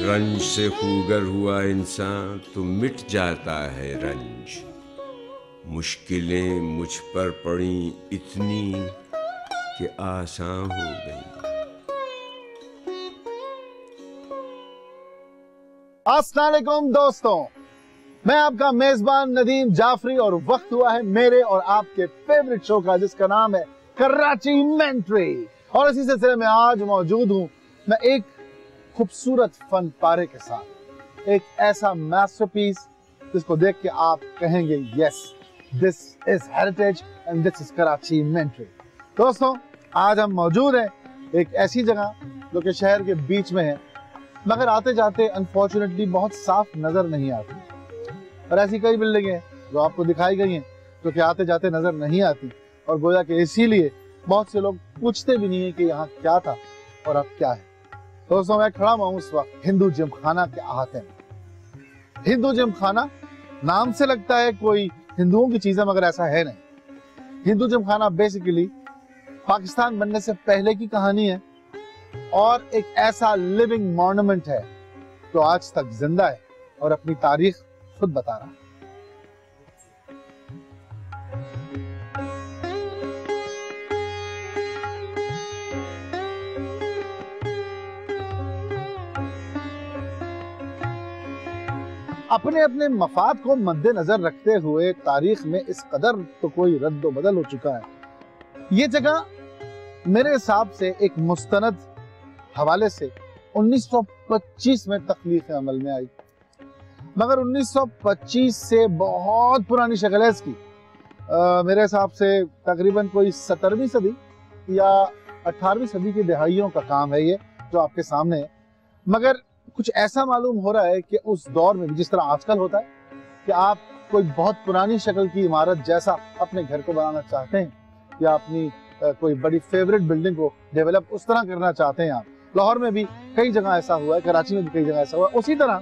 रंज से खूगर हुआ इंसान तो मिट जाता है रंज। मुश्किलें मुझ पर पड़ी इतनी कि आसान हो गई। अस्सलाम वालेकुम दोस्तों, मैं आपका मेजबान नदीम जाफरी और वक्त हुआ है मेरे और आपके फेवरेट शो का, जिसका नाम है कराची मेंट्री। और इसी सिलसिले में आज मौजूद हूं मैं एक खूबसूरत फन पारे के साथ, एक ऐसा मास्टरपीस जिसको देख के आप कहेंगे yes, this is heritage and this is Karachi मेंट्री। दोस्तों, आज हम मौजूद हैं एक ऐसी जगह जो कि शहर के बीच में है, मगर आते जाते अनफॉर्चुनेटली बहुत साफ नजर नहीं आती। और ऐसी कई बिल्डिंगें जो आपको दिखाई गई हैं जो कि आते जाते नजर नहीं आती, और गोया कि इसीलिए बहुत से लोग पूछते भी नहीं है कि यहाँ क्या था और अब क्या है। दोस्तों, मैं खड़ा हुआ हूँ इस वक्त हिंदू जिमखाना के अहाते में। हिंदू जिमखाना नाम से लगता है कोई हिंदुओं की चीज है, मगर ऐसा है नहीं। हिंदू जिमखाना बेसिकली पाकिस्तान बनने से पहले की कहानी है और एक ऐसा लिविंग मॉन्यूमेंट है जो आज तक जिंदा है और अपनी तारीख खुद बता रहा है। अपने अपने मफाद को मद्देनजर रखते हुए तारीख में इस कदर तो कोई रद्द बदल हो चुका है। ये जगह मेरे हिसाब से एक मुस्तनद हवाले से 1925 में तख्लीक अमल में आई, मगर 1925 से बहुत पुरानी शक्ल है इसकी। मेरे हिसाब से तकरीबन कोई 17वीं सदी या 18वीं सदी की दहाइयों का काम है ये जो आपके सामने है। मगर कुछ ऐसा मालूम हो रहा है कि उस दौर में भी, जिस तरह आजकल होता है कि आप कोई बहुत पुरानी शक्ल की इमारत जैसा अपने घर को बनाना चाहते हैं या अपनी कोई बड़ी फेवरेट बिल्डिंग को डेवलप उस तरह करना चाहते हैं। आप लाहौर में भी कई जगह ऐसा हुआ है, कराची में भी कई जगह ऐसा हुआ है। उसी तरह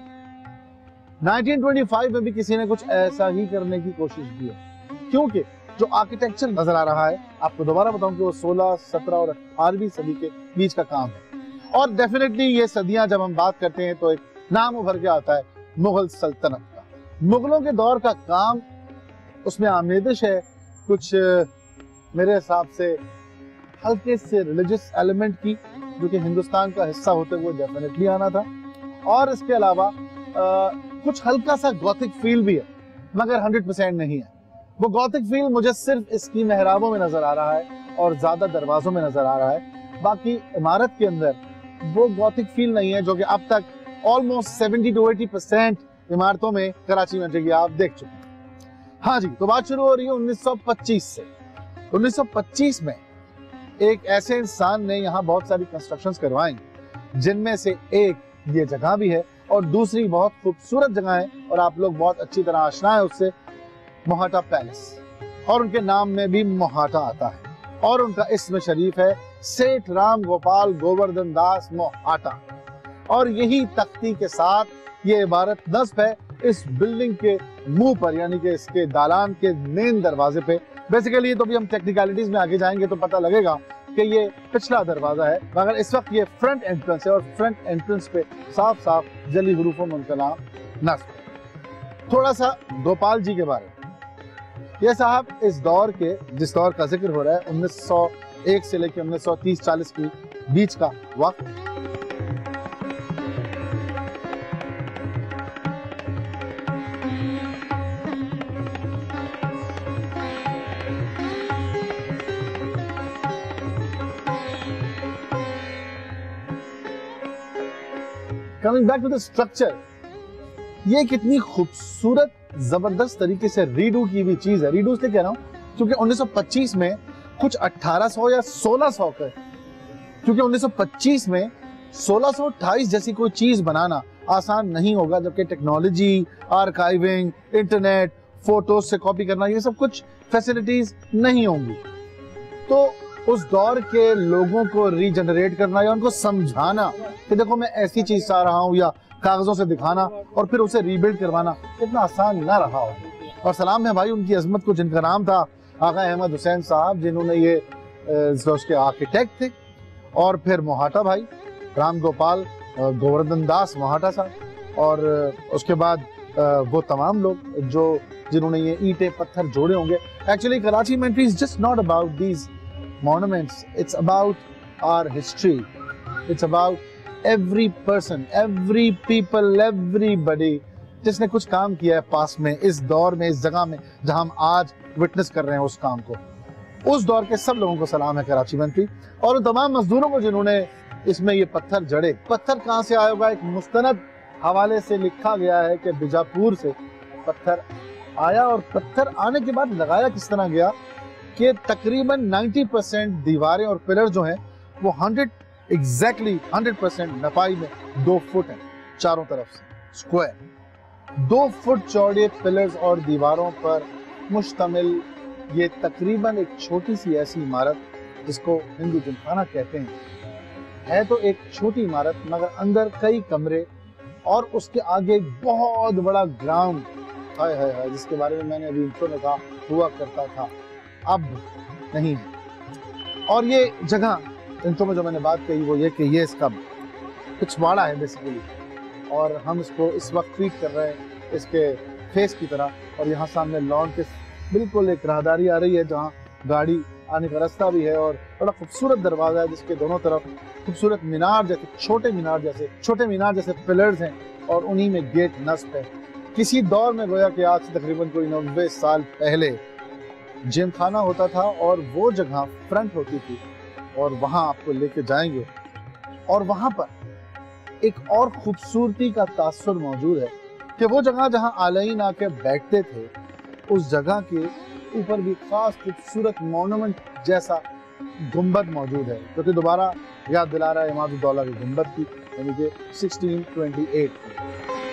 1925 में भी किसी ने कुछ ऐसा ही करने की कोशिश की है, क्योंकि जो आर्किटेक्चर नजर आ रहा है, आपको दोबारा बताऊं कि वो 16, 17 और 18वीं सदी के बीच का काम है। और डेफिनेटली ये सदियां जब हम बात करते हैं तो एक नाम उभर के आता है मुगल सल्तनत का। मुगलों के दौर का काम, उसमें आमेदिश है कुछ मेरे हिसाब से हल्के से रिलीजियस एलिमेंट की, जो कि हिंदुस्तान का हिस्सा होते हुए डेफिनेटली आना था। और इसके अलावा कुछ हल्का सा गॉथिक फील भी है, मगर 100% नहीं है। वो गॉथिक फील मुझे सिर्फ इसकी मेहराबों में नजर आ रहा है और ज्यादा दरवाजों में नजर आ रहा है। बाकी इमारत के अंदर वो गॉथिक फील नहीं है जो कि अब तक ऑलमोस्ट 70 to 80% इमारतों में कराची में जगह आप देख चुके हैं। हाँ जी, तो बात शुरू हो रही है 1925 से। 1925 में एक ऐसे इंसान ने यहाँ बहुत सारी कंस्ट्रक्शंस करवाई, जिनमें से एक ये जगह भी है और दूसरी बहुत खूबसूरत जगह है और आप लोग बहुत अच्छी तरह आशना है उससे, मोहाटा पैलेस। और उनके नाम में भी मोहाटा आता है और उनका इस्म शरीफ है सेठ राम गोपाल गोवर्धन दास मोहाटा। और यही तख्ती के साथ ये इबारत नस्ब है इस बिल्डिंग के मुंह पर, यानी कि इसके दालान के मेन दरवाजे पे। बेसिकली तो भी हम टेक्निकलिटीज में आगे जाएंगे तो पता लगेगा कि ये पिछला दरवाजा है, मगर इस वक्त ये फ्रंट एंट्रेंस है और फ्रंट एंट्रेंस पे साफ साफ जली हुरूफों में उनका नाम नस्ब है। थोड़ा सा गोपाल जी के बारे में। ये साहब इस दौर के, जिस दौर का जिक्र हो रहा है 1901 से लेकर 1930-40 के बीच का वक्त, coming back to the structure, ये कितनी खूबसूरत जबरदस्त तरीके से रीडू की हुई चीज है। रीडू इसलिए कह रहा हूं क्योंकि 1925 में कुछ 1800 या 1600 का, क्योंकि 1925 में 1628 जैसी कोई चीज बनाना आसान नहीं होगा, जबकि टेक्नोलॉजी, आर्काइविंग, इंटरनेट, फोटोज से कॉपी करना, ये सब कुछ फैसिलिटीज नहीं होंगी। तो उस दौर के लोगों को रीजनरेट करना या उनको समझाना कि देखो मैं ऐसी चीज चाह रहा हूँ, या कागजों से दिखाना और फिर उसे रीबिल्ड करवाना इतना आसान ना रहा हो। और सलाम है भाई उनकी अजमत को, जिनका नाम था आगा अहमद हुसैन साहब, जिन्होंने ये उसके आर्किटेक्ट थे। और फिर मोहाटा भाई राम गोपाल गोवर्धन दास महाटा साहब और उसके बाद वो तमाम लोग जो जिन्होंने ये ईंटें पत्थर जोड़े होंगे। Actually Karachi inventory is just not about these monuments, it's about our history, it's about every person, every people, everybody जिसने कुछ काम किया है पास में, इस दौर में, इस जगह में जहां हम आज विटनेस कर रहे हैं उस काम को। उस दौर के सब लोगों को सलाम है कराची इन्वेंटरी और उन तमाम मजदूरों को जिन्होंने इसमें ये पत्थर जड़े। पत्थर कहाँ से आया होगा? एक मुस्तनद हवाले से लिखा गया है कि बीजापुर से पत्थर आया और पत्थर आने के बाद लगाया किस तरह गया कि तकरीबन 90% दीवारें और पिलर जो हैं वो 100% नपाई में 2 फुट है चारों तरफ से स्क्वायर। 2 फुट चौड़े पिलर्स और दीवारों पर मुश्तमिल ये तकरीबन एक छोटी सी ऐसी इमारत जिसको हिंदू जिमखाना कहते हैं, है तो एक छोटी इमारत मगर अंदर कई कमरे और उसके आगे एक बहुत बड़ा ग्राउंड है जिसके बारे में मैंने अभी इंट्रो में कहा हुआ करता था, अब नहीं है। और ये जगह इंट्रो में जो मैंने बात कही वो ये कि ये इसका पिछवाड़ा है बेसिकली और हम इसको इस वक्त ट्रीट कर रहे हैं इसके फेस की तरह। और यहाँ सामने लॉन के बिल्कुल एक राहदारी आ रही है जहाँ गाड़ी आने का रास्ता भी है और बड़ा खूबसूरत दरवाजा है जिसके दोनों तरफ खूबसूरत मीनार जैसे छोटे मीनार जैसे पिलर्स हैं और उन्हीं में गेट नस्ब है। किसी दौर में गोया कि आज से तकरीबन कोई 90 साल पहले जिम खाना होता था और वो जगह फ्रंट होती थी और वहाँ आपको लेके जाएंगे और वहाँ पर एक और खूबसूरती का तासुर मौजूद है कि वो जगह जहाँ आलईन आके बैठते थे उस जगह के ऊपर भी खास खूबसूरत मॉन्यूमेंट जैसा गुंबद मौजूद है जो कि दोबारा याद दिला रहा है इमादुद्दौला के गुंबद की, यानी कि 1628 की।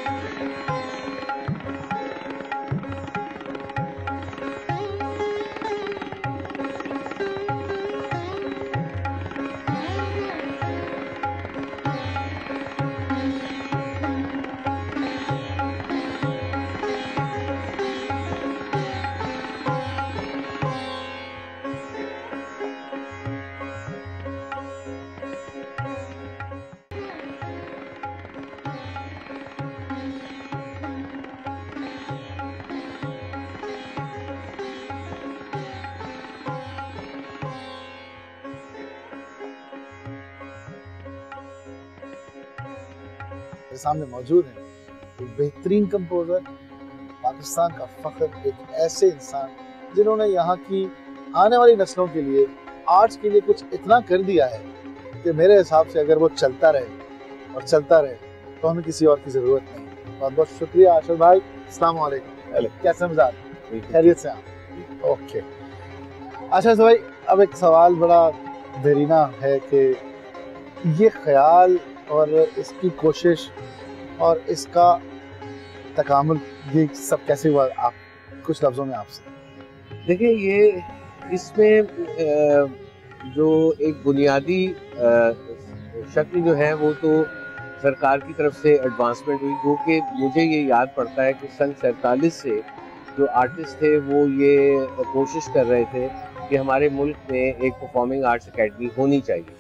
सामने मौजूद है एक बेहतरीन कंपोजर, पाकिस्तान का फख्र, एक ऐसे इंसान जिन्होंने यहाँ की आने वाली नस्लों के लिए आर्ट्स के लिए कुछ इतना कर दिया है कि मेरे हिसाब से अगर वो चलता रहे तो हमें किसी और की जरूरत नहीं। बहुत बहुत शुक्रिया आशर भाई। अस्सलाम वालेकुम। कैसे मिजाज? खैरियत से आप? ओके आशर भाई, अब एक सवाल बड़ा देरीना है कि ये ख्याल और इसकी कोशिश और इसका तकामुल ये सब कैसे हुआ? आप कुछ लफ्जों में आपसे देखिए, ये इसमें जो एक बुनियादी शक्ल जो है वो तो सरकार की तरफ से एडवांसमेंट हुई, जो कि मुझे ये याद पड़ता है कि सन 47 से जो आर्टिस्ट थे वो ये कोशिश कर रहे थे कि हमारे मुल्क में एक परफॉर्मिंग आर्ट्स एकेडमी होनी चाहिए।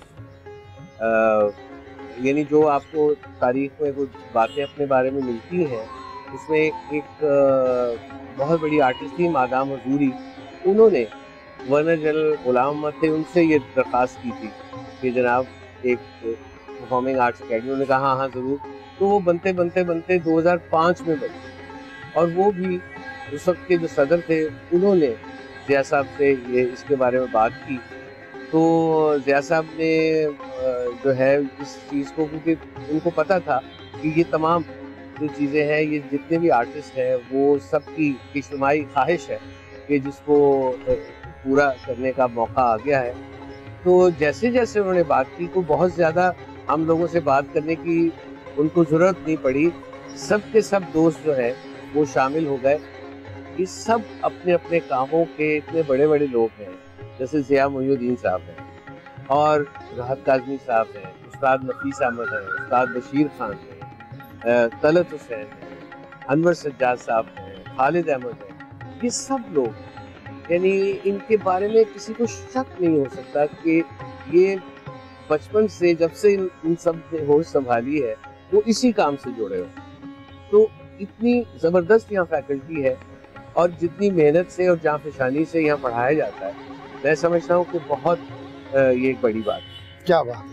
यानी जो आपको तारीख में कुछ बातें अपने बारे में मिलती हैं उसमें एक बहुत बड़ी आर्टिस्ट थी मादाम हजूरी, उन्होंने गवर्नर जनरल गुलाम अहमद थे उनसे ये दरख्वास्त की थी कि जनाब एक परफॉर्मिंग आर्ट्स एकेडमी। उन्होंने कहा हाँ ज़रूर। तो वो बनते 2005 में बनी और वो भी उस वक्त के जो सदर थे उन्होंने ज़िया साहब से ये इसके बारे में बात की। तो ज़िया साहब ने जो है इस चीज़ को, क्योंकि उनको पता था कि ये तमाम जो चीज़ें हैं, ये जितने भी आर्टिस्ट हैं वो सबकी इज्तिमाई ख्वाहिश है कि जिसको पूरा करने का मौका आ गया है। तो जैसे जैसे उन्होंने बात की तो बहुत ज़्यादा हम लोगों से बात करने की उनको ज़रूरत नहीं पड़ी। सब के सब दोस्त जो हैं वो शामिल हो गए। ये सब अपने अपने कामों के इतने बड़े बड़े लोग हैं, जैसे ज़िया मोहिउद्दीन साहब हैं और राहत काज़मी साहब हैं, उस्ताद नफीस अहमद हैं, उस्ताद बशीर खान हैं, तलत हुसैन हैं, अनवर सज्जाद साहब हैं, खालिद अहमद हैं। ये सब लोग, यानी इनके बारे में किसी को शक नहीं हो सकता कि ये बचपन से जब से इन सब ने होश संभाली है वो इसी काम से जुड़े हो। तो इतनी जबरदस्त यहाँ फैकल्टी है और जितनी मेहनत से और जांफशानी से यहाँ पढ़ाया जाता है, मैं समझता हूँ कि बहुत ये एक बड़ी बात है। क्या बात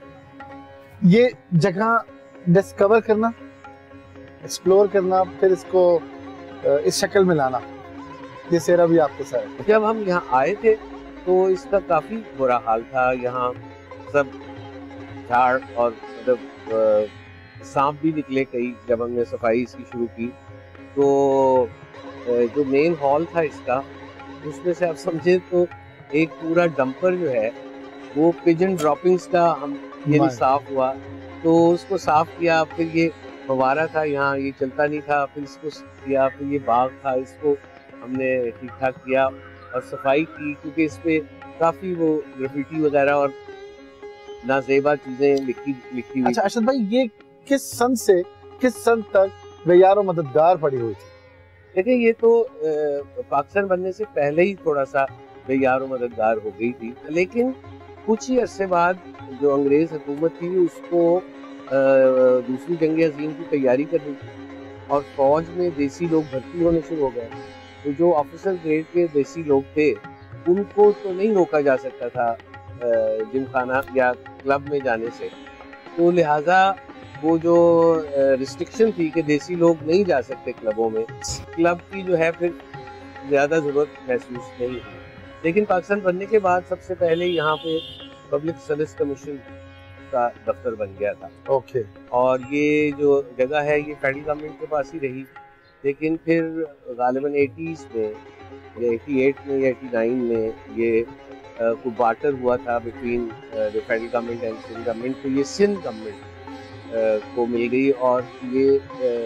है, ये जगह डिस्कवर करना, एक्सप्लोर करना, फिर इसको इस शक्ल में लाना, ये सेरा भी आपके साथ है। जब हम यहाँ आए थे तो इसका काफी बुरा हाल था। यहाँ सब झाड़ और मतलब सांप भी निकले कई। जब हमने सफाई इसकी शुरू की तो जो मेन हॉल था इसका, उसमें से आप समझे तो एक पूरा डंपर जो है वो पिजन ड्रॉपिंग्स का हम ये साफ हुआ, तो उसको साफ किया। फिर ये फवारा था यहाँ, ये चलता नहीं था, फिर इसको किया। फिर ये बाग था, इसको हमने ठीक ठाक किया और सफाई की, क्योंकि इस पे काफी वो ग्राफिटी वगैरह और नाजेबा चीजें लिखी हुई। अच्छा अरशद भाई, ये किस सन से किस सन तक बेयारो मददगार पड़ी हुई थी? देखिए, ये तो पाकिस्तान बनने से पहले ही थोड़ा सा बेयारो मददगार हो गई थी, लेकिन कुछ ही अरसे बाद जो अंग्रेज हुकूमत थी उसको दूसरी जंग अजीम की तैयारी करनी थी और फौज में देसी लोग भर्ती होने शुरू हो गए। तो जो ऑफिसर ग्रेड के देसी लोग थे उनको तो नहीं रोका जा सकता था जिमखाना या क्लब में जाने से, तो लिहाजा वो जो रिस्ट्रिक्शन थी कि देसी लोग नहीं जा सकते क्लबों में, क्लब की जो है फिर ज़्यादा ज़रूरत महसूस नहीं हुई। लेकिन पाकिस्तान बनने के बाद सबसे पहले यहाँ पे पब्लिक सर्विस कमीशन का दफ्तर बन गया था। ओके। और ये जो जगह है ये फेडरल गवर्नमेंट के पास ही रही, लेकिन फिर गालिबन 80s में या 88 में या 89 में ये को बार्टर हुआ था between the federal government and Sindh government. तो ये सिंध गवर्नमेंट को मिल गई और ये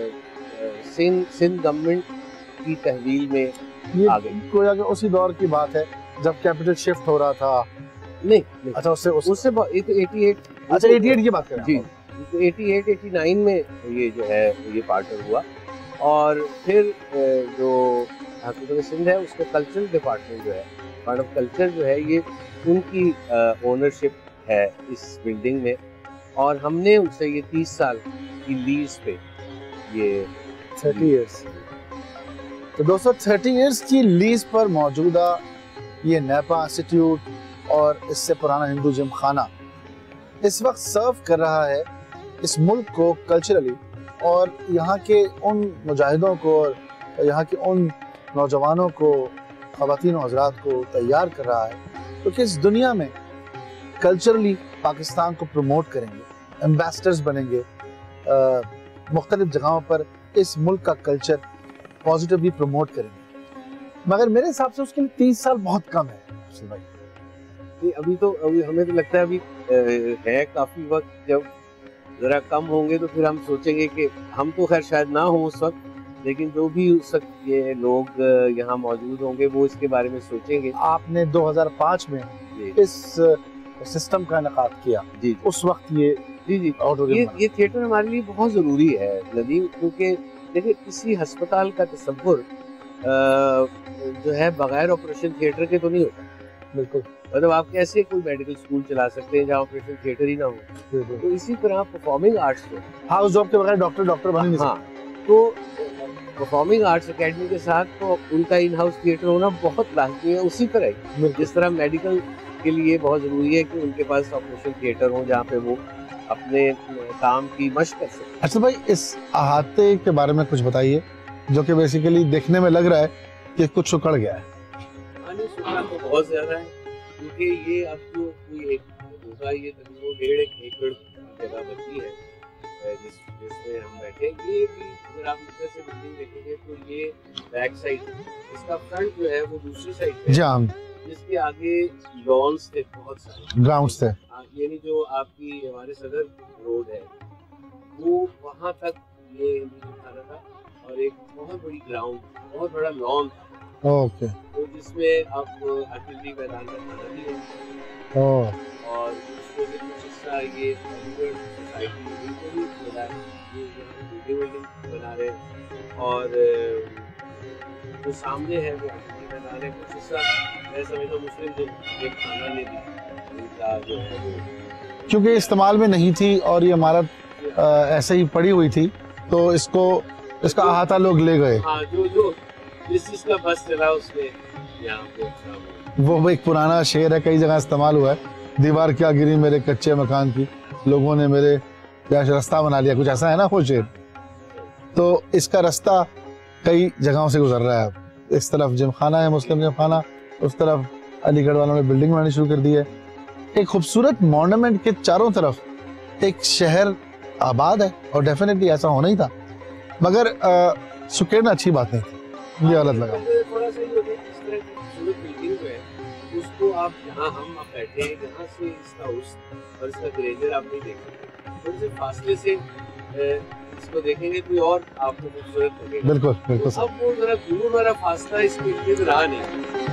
सिंध गवर्नमेंट की तहवील में आ गई। कोई अगर उसी दौर की बात है जब कैपिटल शिफ्ट हो रहा था? नहीं। अच्छा, उससे 88। अच्छा, 88 की बात करें जी। 88-89 में ये जो है ये पार्टर हुआ और फिर जो हुकूमत सिंध है उसका कल्चरल डिपार्टमेंट जो है, पार्ट ऑफ कल्चर जो है, ये उनकी ओनरशिप है इस बिल्डिंग में और हमने उनसे ये 30 साल की लीज पे ये 30 इयर्स। तो दोस्तों 30 इयर्स की लीज पर मौजूदा ये नेपा इंस्टीट्यूट और इससे पुराना हिंदू जिम खाना इस वक्त सर्व कर रहा है इस मुल्क को कल्चरली, और यहाँ के उन मुजाहिदों को और यहाँ के उन नौजवानों को, ख़वातीन और हज़रात को तैयार कर रहा है क्योंकि इस दुनिया में कल्चरली पाकिस्तान को प्रमोट करेंगे, एम्बेसडर्स बनेंगे, मुख्तलिफ जगहों पर इस मुल्क का कल्चर पॉजिटिवली प्रमोट करेंगे। मगर मेरे हिसाब से उसके लिए 30 साल बहुत कम है भाई। अभी हमें तो लगता है अभी है काफ़ी वक्त। जब ज़रा कम होंगे तो फिर हम सोचेंगे कि हम तो खैर शायद ना हो उस वक्त, लेकिन जो भी उस वक्त ये लोग यहाँ मौजूद होंगे वो इसके बारे में सोचेंगे। आपने 2005 में इस सिस्टम का इनेकाद किया। जी। उस वक्त ये थिएटर हमारे लिए बहुत ज़रूरी है नदीम, क्योंकि देखिए किसी अस्पताल का तसव्वुर जो है बगैर ऑपरेशन थिएटर के तो नहीं होता। बिल्कुल। मतलब आप कैसे कोई मेडिकल स्कूल चला सकते हैं जहाँ ऑपरेशन थिएटर ही ना हो। तो इसी तरह परफॉर्मिंग आर्ट्स को हाउस जॉब के बगैर डॉक्टर बन नहीं सकते। तो परफॉर्मिंग आर्ट्स एकेडमी के साथ तो उनका इन हाउस थिएटर होना बहुत लाजमी है। उसी तरह जिस तरह मेडिकल के लिए बहुत ज़रूरी है कि उनके पास ऑपरेशन थिएटर हो जहाँ पे वो अपने काम की मशक कर सकें। अच्छा भाई, इस अहाते के बारे में कुछ बताइए, जो कि बेसिकली देखने में लग रहा है कि कुछ उखड़ गया है। तो बहुत ज़्यादा है, क्योंकि ये अब जो कोई एक होगा, ये तकरीबन 1.5 एकड़ जगह बची है जिसमें हम बैठे। ये भी अगर आप ऊपर से बिल्डिंग देखेंगे तो ये बैक साइड, इसका फ्रंट जो है वो दूसरी साइड है, जिसके आगे लॉन्स थे, बहुत सारे ग्राउंड्स थे। यानी जो आपकी हमारे सदर रोड है वो वहाँ तक ये खाना था और एक बहुत बड़ी ग्राउंड, बहुत बड़ा लॉन था। ओके। तो जिसमें अब आर्टिलरी मैदान का खाना भी है और उसको भी कुछ हिस्सा ये सोसाइटी को भी मिला है, ये बिल्डिंग बना रहे हैं और जो सामने है वो आर्टिलरी मैदान है। कुछ हिस्सा मैं समझता हूँ मुस्लिम जो ये खाना ने भी उनका जो है वो क्योंकि इस्तेमाल में नहीं थी और ये इमारत ऐसे ही पड़ी हुई थी, तो इसका अहाता लोग ले गए। हाँ, जो जिस चीज का बस चला उसमें यहाँ पे वो एक पुराना शेर है, कई जगह इस्तेमाल हुआ है, दीवार क्या गिरी मेरे कच्चे मकान की, लोगों ने मेरे क्या रास्ता बना लिया, कुछ ऐसा है ना वो शेर। तो इसका रास्ता कई जगहों से गुजर रहा है। इस तरफ जिमखाना है, मुस्लिम जिमखाना, उस तरफ अलीगढ़ वालों ने बिल्डिंग बनानी शुरू कर दी है। एक खूबसूरत मॉन्यूमेंट के चारों तरफ एक शहर आबाद है, और डेफिनेटली ऐसा होना ही था, मगर सुकेरना अच्छी बात नहीं थी, ये गलत लगा। थोड़ा सा ये होता है, इस तरह की खूबसूरत बिल्डिंग जो है उसको आप जहाँ हम आप बैठे हैं यहाँ से इसका उस और इसका ग्रेजर आप नहीं देखेंगे, थोड़े से फासले से इसको देखेंगे, कोई और आपको खूबसूरत लगेगा। बिल्कुल बिल्कुल। तो अब वो जरा दूर वाला फासला इसके इर्द रहा नहीं।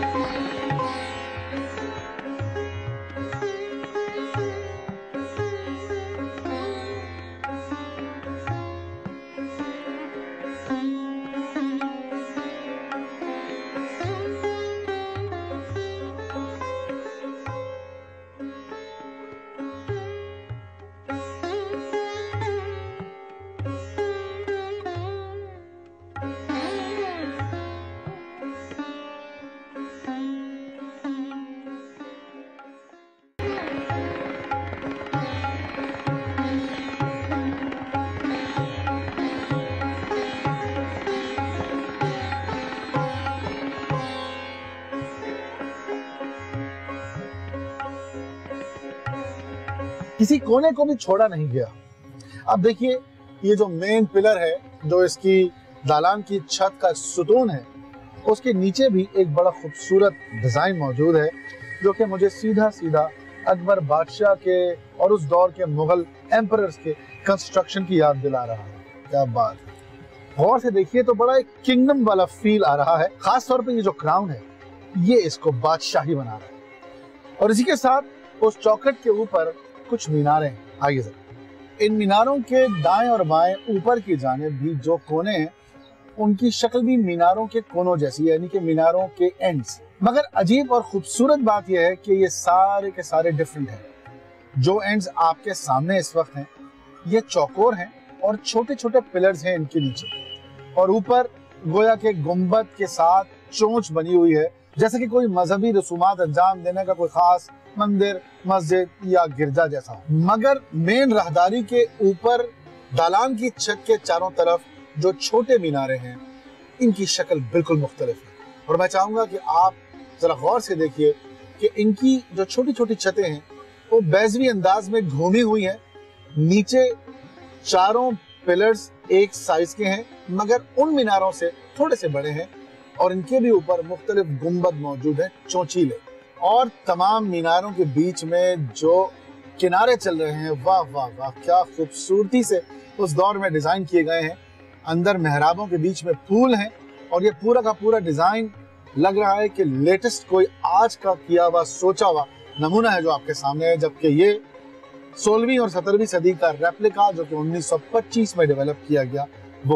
किसी कोने को भी छोड़ा नहीं गया। अब देखिए, ये जो मेन पिलर है, जो इसकी दालान की छत का सुतून है, उसके नीचे भी एक बड़ा खूबसूरत डिजाइन मौजूद है, जो कि मुझे सीधा सीधा अकबर बादशाह के और उस दौर के मुगल एम्परर्स के कंस्ट्रक्शन की याद दिला रहा है। क्या बात है, गौर से देखिए तो बड़ा एक किंगडम वाला फील आ रहा है। खास तौर पे ये जो क्राउन है, ये इसको बादशाही बना रहा है। और इसी के साथ उस चौखट के ऊपर कुछ मीनारें हैं। आइए जरा, इन मीनारों के दाएं और बाएं ऊपर की जानिब भी जो कोने हैं, उनकी शक्ल भी मीनारों के कोनों जैसी है, यानी कि मीनारों के एंड्स। मगर अजीब और खूबसूरत बात यह है कि ये सारे के सारे डिफरेंट हैं। जो एंड्स आपके सामने इस वक्त हैं, ये चौकोर हैं और छोटे छोटे पिलर्स हैं इनके नीचे, और ऊपर गोया के गुंबद के साथ चोंच बनी हुई है, जैसे कि कोई मजहबी रसूमात अंजाम देने का कोई खास मंदिर, मस्जिद या गिरजा जैसा। मगर मेन राहदारी के ऊपर दालान की छत के चारों तरफ जो छोटे मीनारे हैं, इनकी शक्ल बिल्कुल मुख्तलिफ है। और मैं चाहूंगा कि आप जरा गौर से देखिए कि इनकी जो छोटी छोटी छतें हैं, वो बैजवी अंदाज में घूमी हुई हैं। नीचे चारों पिलर्स एक साइज के हैं, मगर उन मीनारों से थोड़े से बड़े हैं, और इनके भी ऊपर मुख्तलिफ गुंबद मौजूद हैं, चौचीले। और तमाम मीनारों के बीच में जो किनारे चल रहे हैं, वाह वाह वाह, क्या खूबसूरती से उस दौर में डिजाइन किए गए हैं। अंदर मेहराबों के बीच में फूल हैं, और ये पूरा का पूरा डिजाइन लग रहा है कि लेटेस्ट कोई आज का किया हुआ सोचा हुआ नमूना है जो आपके सामने है, जबकि ये 16वीं और 17वीं सदी का रेप्लिका जो कि 1925 में डेवलप किया गया वो।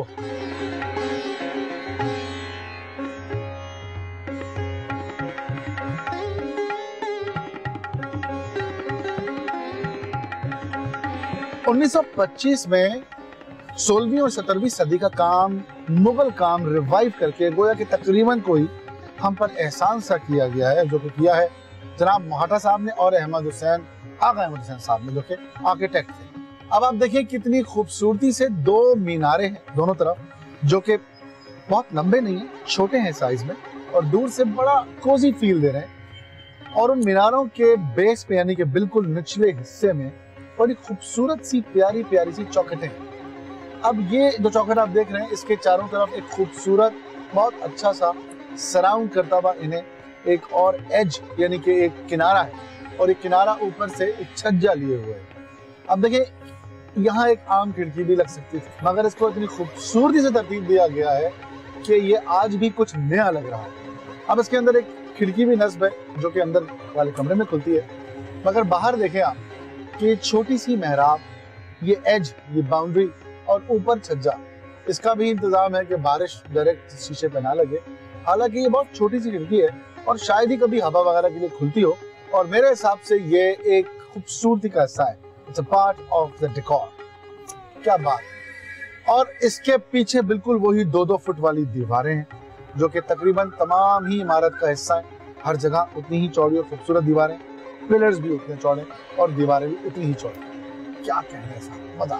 उन्नीस 1925 में 16वीं और 17वीं सदी का काम, मुगल काम रिवाइव करके गोया कि तकरीबन कोई हम पर एहसान सा किया गया है, जो कि किया है जनाब मोहटा साहब ने और अहमद हुसैन, आगा अहमद हुसैन साहब ने, जो कि आर्किटेक्ट थे। अब आप देखिए कितनी खूबसूरती से दो मीनारे हैं दोनों तरफ, जो कि बहुत लंबे नहीं है, छोटे हैं साइज में, और दूर से बड़ा कोजी फील दे रहे हैं। और उन मीनारों के बेस पे, यानी कि बिल्कुल निचले हिस्से में, बड़ी खूबसूरत सी प्यारी प्यारी सी चौखटें हैं। अब ये जो चौखट आप देख रहे हैं, इसके चारों तरफ एक खूबसूरत, बहुत अच्छा सा सराउंड करता हुआ इन्हें एक और एज, यानी कि एक किनारा है, और एक किनारा ऊपर से एक छज्जा लिए हुए है। अब देखिए, यहाँ एक आम खिड़की भी लग सकती थी, मगर इसको इतनी खूबसूरती से तरतीब दिया गया है कि ये आज भी कुछ नया लग रहा है। अब इसके अंदर एक खिड़की भी नस्ब है, जो कि अंदर वाले कमरे में खुलती है, मगर बाहर देखें आप कि छोटी सी मेहराब, ये एज, ये बाउंड्री, और ऊपर छज्जा, इसका भी इंतजाम है कि बारिश डायरेक्ट शीशे पे ना लगे। हालांकि ये बहुत छोटी सी खिड़की है और शायद ही कभी हवा वगैरह के लिए खुलती हो, और मेरे हिसाब से ये एक खूबसूरती का हिस्सा है, it's a part of the decor. क्या बात है। और इसके पीछे बिल्कुल वही 2-2 फुट वाली दीवारें हैं जो कि तकरीबन तमाम ही इमारत का हिस्सा है। हर जगह उतनी ही चौड़ी और खूबसूरत दीवारें, पिलर्स भी उतने चौड़े और दीवारें भी उतनी ही चौड़ी। क्या कहना है साहब, मजा।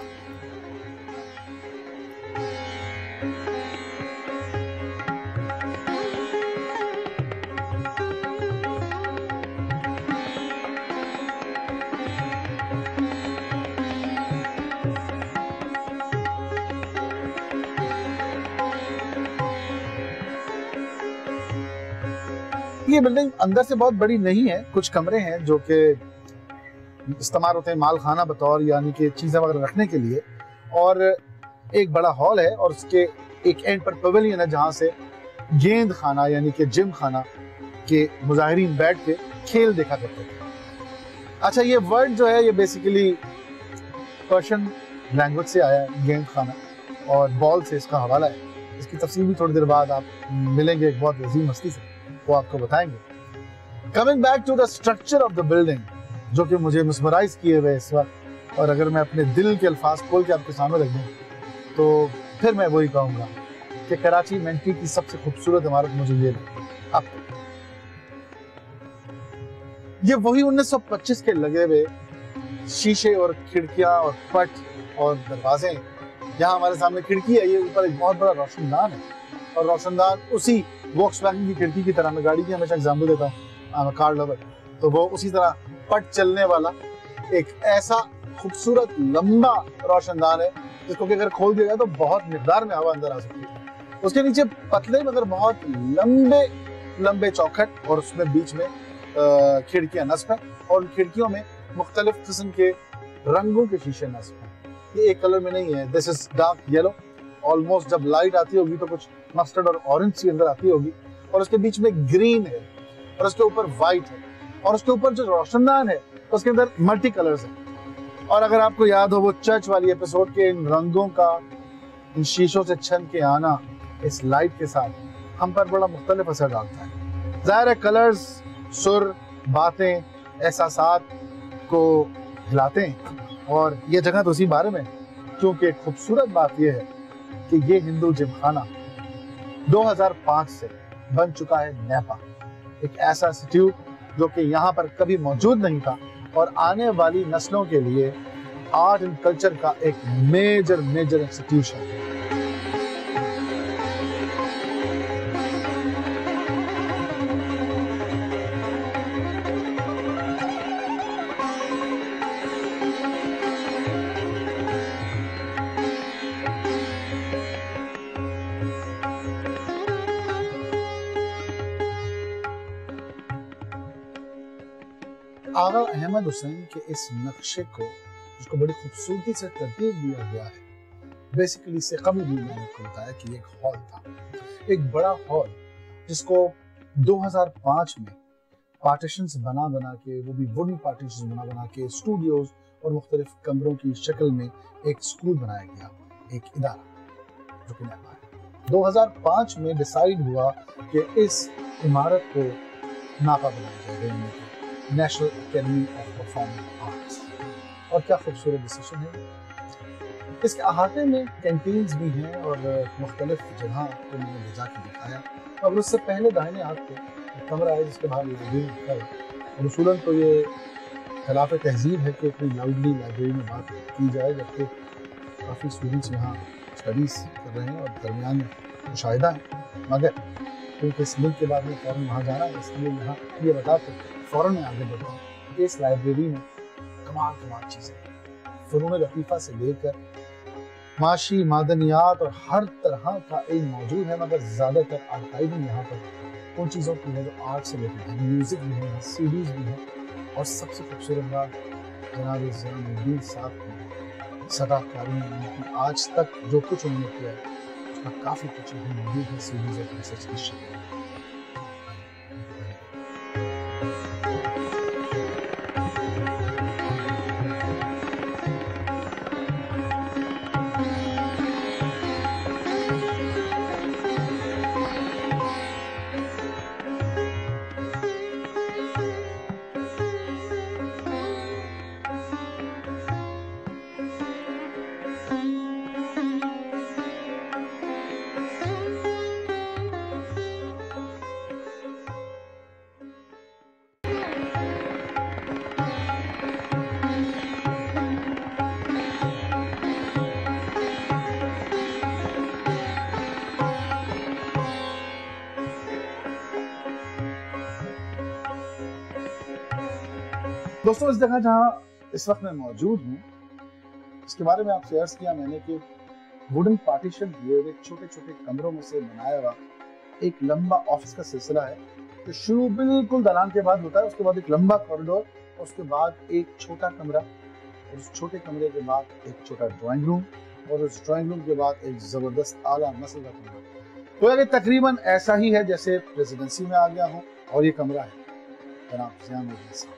ये बिल्डिंग अंदर से बहुत बड़ी नहीं है, कुछ कमरे हैं जो कि इस्तेमाल होते हैं माल खाना बतौर, यानी कि चीजें वगैरह रखने के लिए, और एक बड़ा हॉल है और उसके एक एंड पर पवेलियन है जहां से गेंद खाना यानी कि जिम खाना के मुजाहिरीन बैठ के खेल देखा करते थे। अच्छा, ये वर्ड जो है ये बेसिकली पर्शियन लैंग्वेज से आया है, गेंद खाना, और बॉल से इसका हवाला है। इसकी तफसील भी थोड़ी देर बाद आप मिलेंगे एक बहुत लजीज मस्ती से, वो आपको बताएंगे। Coming back to the structure of the building जो कि मुझे मिसमराइज किए हुए इस वक्त, और अगर मैं अपने दिल के अल्फाज खोल के आपके सामने रख दूं तो फिर मैं वही कहूंगा कि कराची मेंटी की सबसे खूबसूरत इमारत मुझे ये लगी। अब ये वही 1925 के लगे हुए शीशे और खिड़कियां और पट और दरवाजे। यहाँ हमारे सामने खिड़की है, ये ऊपर एक बहुत बड़ा रोशनदान है, और रोशनदान उसी वॉक्सवैगन की खिड़की की तरह, मैं गाड़ी की हमेशा एग्जाम्पल देता हूँ, कार लवर, तो वो उसी तरह पट चलने वाला एक ऐसा खूबसूरत लंबा रोशनदान है जिसको कि अगर खोल दिया जाए तो बहुत मिकदार में हवा अंदर आ सकती है। उसके नीचे पतले मगर बहुत लंबे लंबे चौखट, और उसमें बीच में खिड़कियां नस्ब है, और उन खिड़कियों में मुख्तलिफ किस्म के रंगों के शीशे नस्ब है। ये एक कलर में नहीं है, this is dark yellow, almost जब लाइट आती होगी तो कुछ मस्टर्ड और ऑरेंज सी अंदर आती होगी, और उसके बीच में ग्रीन है, और उसके ऊपर व्हाइट है, और उसके ऊपर जो रोशनदान है उसके अंदर मल्टी कलर्स है। और अगर आपको याद हो वो चर्च वाली एपिसोड के इन रंगों का, इन शीशों से छन के आना इस लाइट के साथ हम पर बड़ा मुख्तलिफ असर डालता है। ज़ाहिर है कलर्स सुर, बातें, एहसासात को हिलाते हैं, और ये जगह तो उसी बारे में, क्योंकि खूबसूरत बात यह है कि ये हिंदू जिमखाना 2005 से बन चुका है नैपा, एक ऐसा इंस्टीट्यूट जो कि यहाँ पर कभी मौजूद नहीं था, और आने वाली नस्लों के लिए आर्ट एंड कल्चर का एक मेजर इंस्टीट्यूशन है। आगा अहमद हुसैन के इस नक्शे को, जिसको बड़ी खूबसूरती से तरतीब दिया गया है, बेसिकली इससे कभी भी मैंने आपको बताया कि एक हॉल था, एक बड़ा हॉल जिसको 2005 में पार्टीशंस बना के, वो भी वुडन पार्टीशंस बना के, स्टूडियोज और मुख्तलिफ कमरों की शक्ल में एक स्कूल बनाया गया, एक इदारा जो कि नैपा है। 2005 में डिसाइड हुआ कि इस इमारत को नापा बनाया जाएगा, national academy of performing arts. और क्या खूबसूरत डिसीजन है। इसके अहाते में कैंटीन्स भी हैं और मुख्तलिफ जगह को मैंने ले जाके दिखाया। और उससे पहले दाहिने हाथ पे एक कमरा है जिसके बाहर लाइब्रेरी रखा है। रसूलन तो ये खिलाफ तहजीब है कि इतनी लाउडली लाइब्रेरी में बात की जाए, जबकि काफ़ी स्टूडेंट्स यहाँ स्टडीज़ कर रहे हैं और दरमियान में मुशाहिदा है, मगर क्योंकि इस लिंक के बाद में फ़ौरन वहाँ जाना है, इसलिए यहाँ ये बता कर फ़ौरन में आगे बढ़ता हूँ। इस लाइब्रेरी में कमाल चीज़ें, फ़नून लतीफ़ा से लेकर माशी, मादनियात और हर तरह का इल्म मौजूद है, मगर ज़्यादातर आर्काइविंग यहाँ पर उन चीज़ों की है जो आर्ट से रिलेटेड है। म्यूज़िक भी है, सीडीज़ भी है, और सबसे खूबसूरत बात जनाब ज़ैनुद्दीन साहब की सदाकारी में, उनकी आज तक जो कुछ उन्होंने किया है उसका काफ़ी कुछ मौजूद है सीडीज़ और मैसेज की शक्ल में। दोस्तों, इस जगह जहां इस वक्त मैं मौजूद हूँ, इसके बारे में आपसे अर्ज किया मैंने कि वुडन पार्टीशन हुए हुए छोटे छोटे कमरों में से बनाया हुआ एक लंबा ऑफिस का सिलसिला है। तो शुरू बिल्कुल दलान के बाद होता है, उसके बाद एक लंबा कॉरिडोर, उसके बाद एक छोटा कमरा, और उस छोटे कमरे के बाद एक छोटा ड्राइंग रूम, और उस ड्राइंग रूम के बाद एक जबरदस्त आला नस्ल का कमरा। तो ये तकरीबन ऐसा ही है जैसे प्रेसिडेंसी में आ गया हूँ, और ये कमरा है जनाब ज़ियाउद्दीन साहब।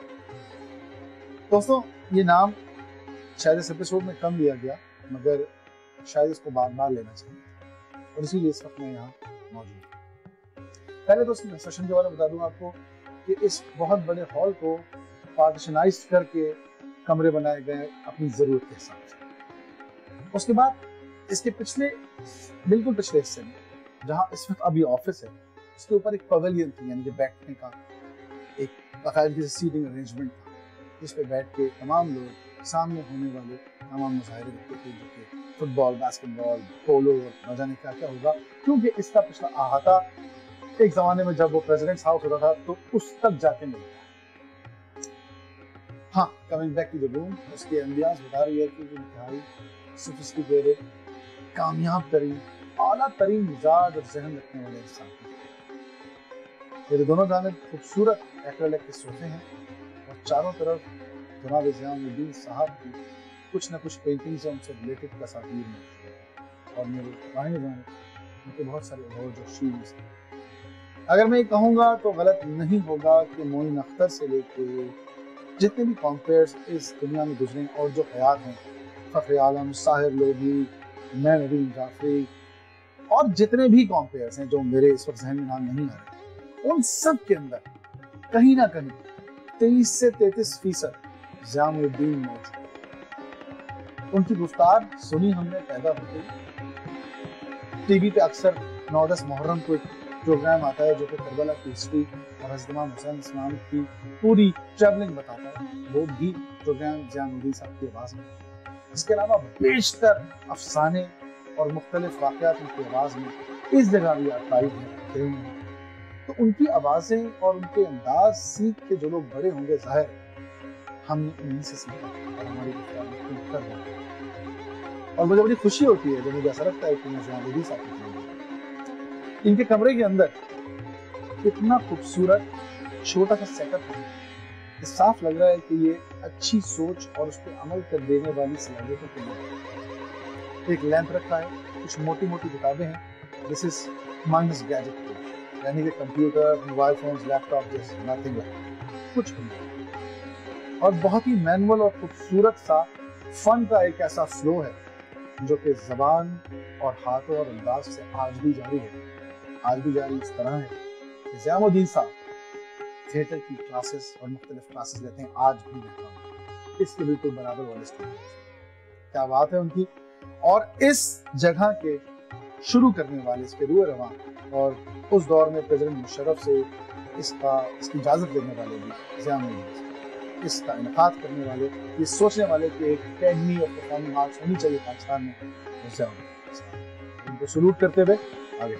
दोस्तों, ये नाम शायद इस एपिसोड में कम लिया गया, मगर शायद इसको बार बार लेना चाहिए, और इसीलिए इस वक्त मैं यहाँ मौजूद हूँ। पहले तो इसकी कंस्ट्रक्शन के बारे में बता दूं आपको कि इस बहुत बड़े हॉल को पार्टीशनाइज करके कमरे बनाए गए अपनी जरूरत के हिसाब से। उसके बाद इसके बिल्कुल पिछले हिस्से में जहाँ इस वक्त अब ये ऑफिस है, इसके ऊपर एक पवेलियन थी, यानी कि बैठने का एक बाकायदगी से सीटिंग अरेंजमेंट था, जिस पे बैठ के तमाम लोग सामने होने वाले तमाम मुजाहिरे देखते थे, जो कि फुटबॉल, बास्केटबॉल, पोलो, न जाने क्या क्या होगा, क्योंकि इसका पिछला अहाता एक जमाने में जब वो प्रेसिडेंट्स हाउस होता था तो उस तक जाके मिलता है। हाँ, coming back to the room, उसके एम्बियंस बता रही है कि इंतहाई सोफिस्टिकेटेड, कामयाब तरीन, आला तरीन मिजाज और जहन रखने वाले इंसान। मेरे दोनों जानिब खूबसूरत एक्रेलिक के सोफे हैं, और चारों तरफ जनाब ज़ियाउद्दीन साहब की कुछ न कुछ पेंटिंग्स हैं, उनसे रिलेटेड तस्वीर में, और मेरे दाहिने जानिब उनके बहुत सारे अवार्ड और शील्ड्स हैं। अगर मैं ये कहूँगा तो गलत नहीं होगा कि मोइन अख्तर से लेके जितने भी कॉम्पेयर्स इस दुनिया में गुजरे और जो हयात हैं, फ़ख्र आलम, साहिर लोधी, मैं नदीम जाफरी, और जितने भी कॉम्पेयर्स हैं जो मेरे इस वक्त जहन में नाम नहीं आ रहे, उन सब के अंदर कहीं ना कहीं 23 से 33% ज़ियाउद्दीन मौजूद। उनकी गुफ्तार सुनी हमने पैदा होते ही। टीवी पे अक्सर 9-10 मुहर्रम को एक प्रोग्राम आता है जो कि करबला की हिस्ट्री और हज़रत इमाम हुसैन इस्लाम की पूरी ट्रैवलिंग बताता है, वो भी प्रोग्राम ज़ियाउद्दीन साहब की आवाज़ में। इसके अलावा बेशतर अफसाने और मुख्तलिफ वाक़यात उनकी आवाज़ में इस जगह भी आर्काइव हैं। तो उनकी आवाज़ें और उनके अंदाज सीख के जो लोग बड़े होंगे, ज़ाहिर हमने उन्हीं से सीखा और हमारी गुफ्तार में कर रहे। और मुझे बड़ी खुशी होती है जब मुझे ऐसा लगता है कि मैं ज़ियाउद्दीन साहब की इनके कमरे के अंदर कितना खूबसूरत छोटा सा सेटअप है। ये साफ लग रहा है कि ये अच्छी सोच और उस पर अमल कर देने वाली सलाहियतों के लिए। एक लैंप रखा है, कुछ मोटी मोटी किताबें हैं, दिस इज माइनस गैजेट, यानी कि कंप्यूटर, मोबाइल फोन्स, लैपटॉप, जैसे नथिंग लाइक, कुछ भी नहीं। और बहुत ही मैनुअल और खूबसूरत सा फन का एक ऐसा फ्लो है जो कि जबान और हाथों और अंदाज से आज भी जारी है। आज भी जारी इस तरह है कि ज़ियाउद्दीन साहब थिएटर की क्लासेस और मुख्तलिफ क्लासेस लेते हैं, आज भी लेता हूँ, इसके बिल्कुल बराबर वाले स्टूडेंट्स। क्या बात है उनकी। और इस जगह के शुरू करने वाले, इसके रूए रवां और उस दौर में प्रेसिडेंट मुशर्रफ से इसकी इजाज़त देने वाले भी ज़ियाउद्दीन, इसका इनकाद करने वाले, ये सोचने वाले कि एक अकेडमी ऑफ परफॉर्मिंग आर्ट्स होनी चाहिए पाकिस्तान में, उनको सलूट करते हुए आगे।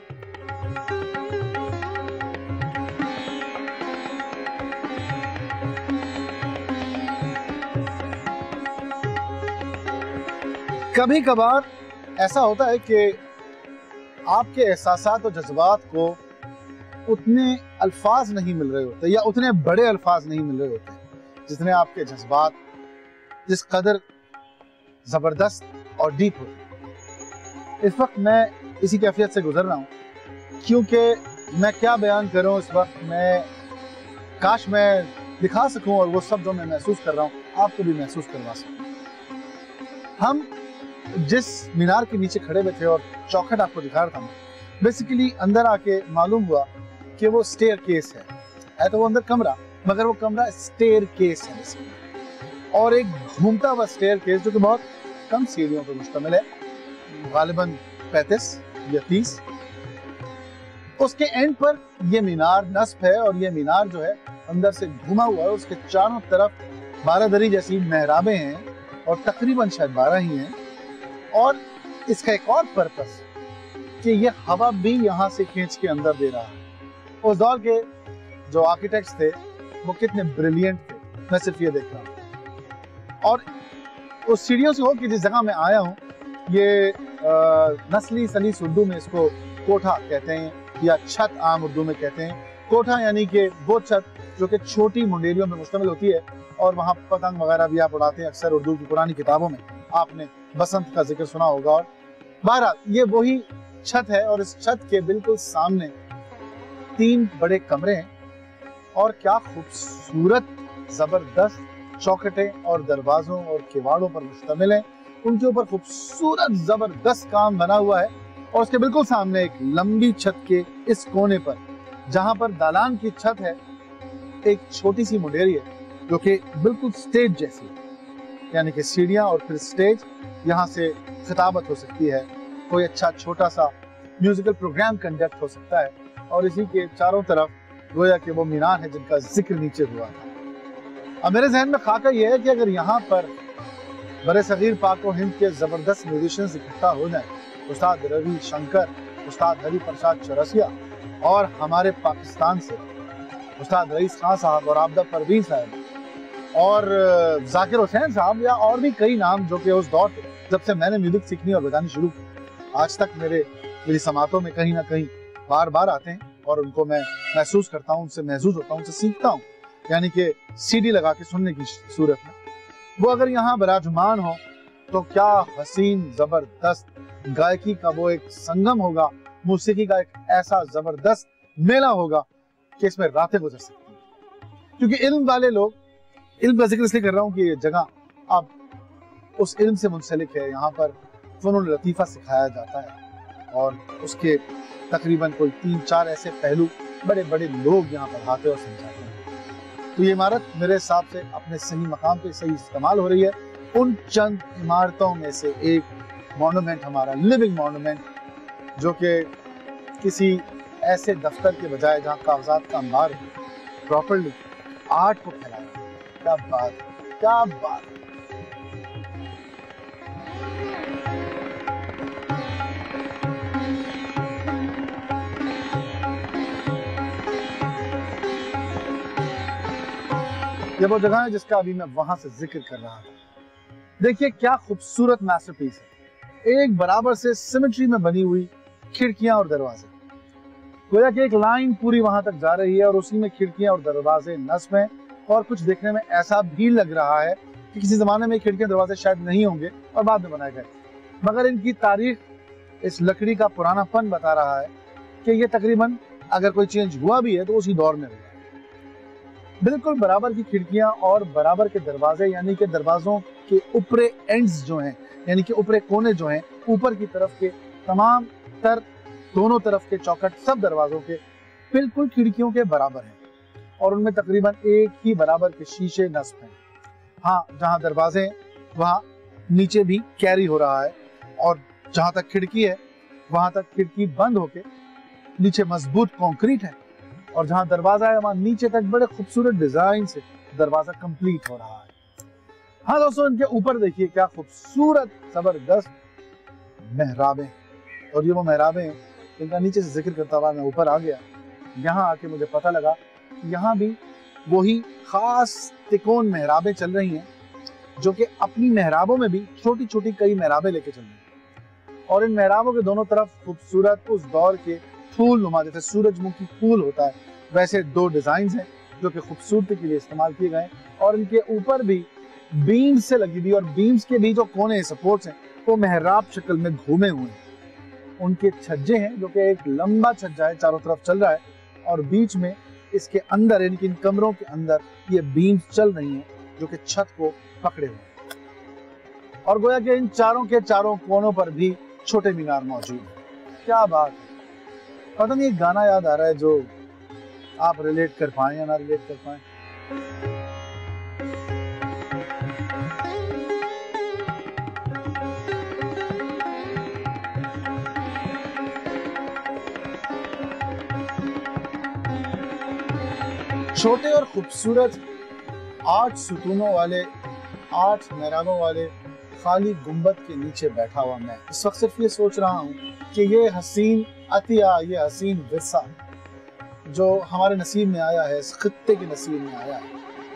कभी कभार ऐसा होता है कि आपके एहसासात और जज्बात को उतने अल्फाज नहीं मिल रहे होते, या उतने बड़े अल्फाज नहीं मिल रहे होते जितने आपके जज्बात जिस कदर जबरदस्त और डीप होते। इस वक्त मैं इसी कैफियत से गुजर रहा हूँ, क्योंकि मैं क्या बयान करूँ इस वक्त, मैं काश मैं दिखा सकूं और वो सब जो मैं महसूस कर रहा हूँ आपको भी महसूस करवा सकूं। हम जिस मीनार के नीचे खड़े हुए थे और चौखट आपको दिखा रहा था, बेसिकली अंदर आके मालूम हुआ कि वो स्टेयर केस है तो वो अंदर कमरा, मगर वो कमरा स्टेयर केस है बेसिकली, और एक घूमता हुआ स्टेयर केस जो कि बहुत कम सीढ़ियों पर मुश्तमिल है, गालिबन 35 या 30। उसके एंड पर ये मीनार नस्ब है, और ये मीनार जो है अंदर से घुमा हुआ है, उसके चारों तरफ 12 दरी जैसी मेहराबें हैं, और तकरीबन शायद 12 ही हैं। और इसका एक और पर्पस कि ये हवा भी यहाँ से खींच के अंदर दे रहा है। उस दौर के जो आर्किटेक्ट्स थे वो कितने ब्रिलियंट थे, मैं सिर्फ ये देख रहा हूँ। और उस सीढ़ियों से हो कि जिस जगह मैं आया हूँ, ये नस्ली सलीस उर्दू में इसको कोठा कहते हैं या छत आम उर्दू में कहते हैं। कोठा यानी कि वो छत जो कि छोटी मुंडेरियों में मुश्तमिल होती है और वहाँ पतंग वगैरह भी आप उड़ाते हैं। अक्सर उर्दू की पुरानी किताबों में आपने बसंत का जिक्र सुना होगा। और बहरहाल ये वही छत है और इस छत के बिल्कुल सामने 3 बड़े कमरे हैं और क्या खूबसूरत जबरदस्त चौखटें और दरवाजों और किवाड़ों पर मुश्तमिल है। उनके ऊपर खूबसूरत जबरदस्त काम बना हुआ है और उसके बिल्कुल सामने एक लंबी छत के इस कोने पर, जहां पर दालान की छत है, एक छोटी सी मुंडेरी है जो कि बिल्कुल स्टेज जैसी है, यानी कि सीढ़ियां और फिर स्टेज। यहाँ से खिताबत हो सकती है, कोई अच्छा छोटा सा म्यूजिकल प्रोग्राम कंडक्ट हो सकता है और इसी के चारों तरफ गोया कि वो मीनार है जिनका जिक्र नीचे हुआ था। अब मेरे जहन में खाका ये है कि अगर यहाँ पर बड़े सगीर पाक और हिंद के जबरदस्त म्यूजिशियंस इकट्ठा हो जाए, उस्ताद रवि शंकर, उस्ताद हरी प्रसाद चौरसिया और हमारे पाकिस्तान से उस्ताद रईस खान साहब और आबदा परवीन साहब और जाकिर हुसैन साहब या और भी कई नाम जो कि उस दौर थे जब से मैंने म्यूजिक सीखनी और बजानी शुरू की, आज तक मेरी समातों में कहीं ना कहीं बार बार आते हैं और उनको मैं महसूस करता हूँ, उनसे महसूस होता हूँ, उनसे सीखता हूँ, यानी कि सीडी लगा के सुनने की सूरत में। वो अगर यहाँ विराजमान हो तो क्या हसीन जबरदस्त गायकी का वो एक संगम होगा, मौसीकी का एक ऐसा जबरदस्त मेला होगा कि इसमें रातें गुजर सकती हैं। क्योंकि इल्म वाले लोग, इल्म का जिक्र इसलिए कर रहा हूँ कि ये जगह अब उस इल्म से मुंसलिक है। यहाँ पर फनुल लतीफ़ा सिखाया जाता है और उसके तकरीबन कोई 3-4 ऐसे पहलू बड़े बड़े लोग यहाँ पढ़ाते और समझाते हैं। तो ये इमारत मेरे हिसाब से अपने सही मकाम पे सही इस्तेमाल हो रही है। उन चंद इमारतों में से एक मॉन्यूमेंट, हमारा लिविंग मॉन्यूमेंट, जो कि किसी ऐसे दफ्तर के बजाय जहाँ कागजात का अंबार है, प्रॉपर्ली आर्ट को फैलाया। क्या बात, क्या बात। ये वो जगह है जिसका अभी मैं वहां से जिक्र कर रहा था। देखिए क्या खूबसूरत मास्टरपीस है। एक बराबर से सिमेट्री में बनी हुई खिड़कियां और दरवाजे, गोया कि एक लाइन पूरी वहां तक जा रही है और उसी में खिड़कियां और दरवाजे नस्ब हैं। और कुछ देखने में ऐसा भी लग रहा है कि किसी जमाने में खिड़कियां दरवाजे शायद नहीं होंगे और बाद में बनाए गए, मगर इनकी तारीख इस लकड़ी का पुरानापन बता रहा है कि ये तकरीबन अगर कोई चेंज हुआ भी है तो उसी दौर में हुआ। बिल्कुल बराबर की खिड़कियां और बराबर के दरवाजे, यानी कि दरवाजों के ऊपरे एंड्स जो हैं, यानी कि ऊपरे कोने जो हैं, ऊपर की तरफ के तमाम तर दोनों तरफ के चौखट सब दरवाजों के बिल्कुल खिड़कियों के बराबर हैं और उनमें तकरीबन एक ही बराबर के शीशे नस्ब हैं। हाँ, जहाँ दरवाजे हैं वहाँ नीचे भी कैरी हो रहा है और जहाँ तक खिड़की है वहाँ तक खिड़की बंद होके नीचे मजबूत कंक्रीट है और जहाँ दरवाजा है वहाँ नीचे तक बड़े खूबसूरत डिजाइन से दरवाजा कंप्लीट हो रहा है। हाँ दोस्तों, इनके ऊपर देखिए क्या खूबसूरत जबरदस्त मेहराबें, और ये वो मेहराबें हैं जिनका नीचे से जिक्र करता हुआ मैं ऊपर आ गया। यहाँ आके मुझे पता लगा कि यहाँ भी वही खास तिकोन मेहराबें चल रही हैं जो कि अपनी मेहराबों में भी छोटी छोटी कई मेहराबें लेके चल रही हैं और इन मेहराबों के दोनों तरफ खूबसूरत उस दौर के फूल नुमा, जैसे सूरजमुखी फूल होता है वैसे 2 डिजाइन हैं जो कि खूबसूरती के लिए इस्तेमाल किए गए और इनके ऊपर भी बीम्स से लगी हुई और बीम्स के भी जो कोने सपोर्ट्स हैं वो मेहराब शक्ल में घूमे हुए हैं। उनके छज्जे हैं जो कि एक लंबा छज्जा है, चारों तरफ चल रहा है और बीच में इसके अंदर यानी कि इन कमरों के अंदर ये बीम्स चल रही हैं जो कि छत को पकड़े हुए हैं और गोया कि इन चारों के चारों कोनों पर भी छोटे मीनार मौजूद है। क्या बात है। पता नहीं एक गाना याद आ रहा है जो आप रिलेट कर पाए या ना रिलेट कर पाए। छोटे और खूबसूरत 8 सुतूनों वाले 8 मेहराबों वाले खाली गुंबद के नीचे बैठा हुआ मैं इस वक्त सिर्फ ये सोच रहा हूँ कि ये हसीन अतिया, ये हसीन विरसा जो हमारे नसीब में आया है, इस खित्ते के नसीब में आया है,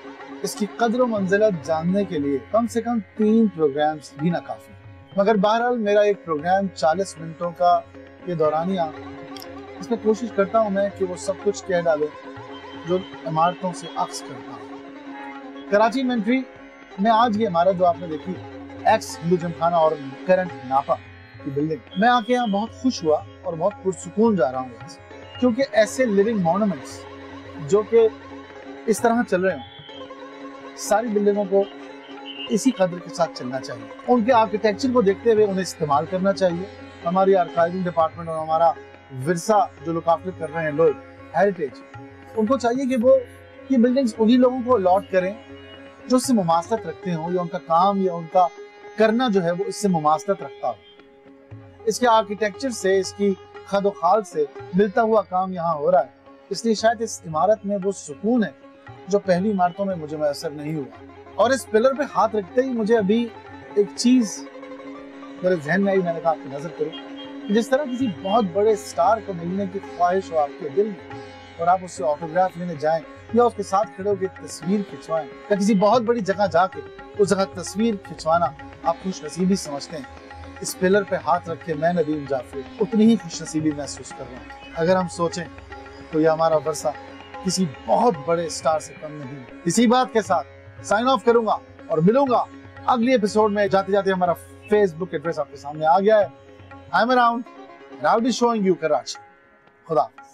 इसकी कद्र व मंजिलत जानने के लिए कम से कम 3 प्रोग्राम्स भी ना काफी। मगर बहरहाल मेरा एक प्रोग्राम 40 मिनटों का ये दौरानिया, इसमें कोशिश करता हूँ मैं कि वो सब कुछ कह डालूं जो इमारतों से अक्स करता हूँ। कराची इन्वेंट्री में आज ये इमारत जो आपने देखी, एक्स हिंदू जिमखाना और करंट नापा की बिल्डिंग, मैं आके यहाँ बहुत खुश हुआ और बहुत पुरसुकून जा रहा हूँ यहाँ से, क्योंकि ऐसे लिविंग मॉन्यूमेंट्स जो कि इस तरह चल रहे हों, सारी बिल्डिंगों को इसी कदर के साथ चलना चाहिए। उनके आर्किटेक्चर को देखते हुए उन्हें इस्तेमाल करना चाहिए। हमारी आर्काइविंग डिपार्टमेंट और हमारा विरसा जो लुक आफ्टर कर रहे हैं लोग, हेरिटेज, उनको चाहिए कि वो ये बिल्डिंग्स उन्हीं लोगों को अलॉट करें जो इससे मुमासलत रखते हो, या उनका काम या उनका करना जो है वो इससे मुमासलत रखता हो। इसके आर्किटेक्चर से, इसकी खद खाल से मिलता हुआ काम यहाँ हो रहा है, इसलिए शायद इस इमारत में वो सुकून है जो पहली इमारतों में मुझे मैसर नहीं हुआ। और इस पिलर पे हाथ रखते ही मुझे अभी एक चीज मेरे जहन में आई, मैंने कहा आपकी नजर करूं। जिस तरह किसी बहुत बड़े स्टार को मिलने की ख्वाहिश हो आपके दिल में और आप उससे ऑटोग्राफ लेने जाएं या उसके साथ खड़े होकर तस्वीर खिंचवाएं, या किसी बहुत बड़ी जगह जाके उस जगह तस्वीर खिंचवाना आप खुश नसीबी समझते हैं, इस पिलर पे हाथ रख के मैं नदीम जाफरी उतनी ही खुश नसीबी महसूस कर रहा हूँ। अगर हम सोचें तो ये हमारा वर्षा किसी बहुत बड़े स्टार से कम नहीं। इसी बात के साथ साइन ऑफ करूंगा और मिलूंगा अगले एपिसोड में। जाते जाते हमारा फेसबुक एड्रेस आपके सामने आ गया है। I am around and I will be showing you Karachi. खुदा हाफिज़।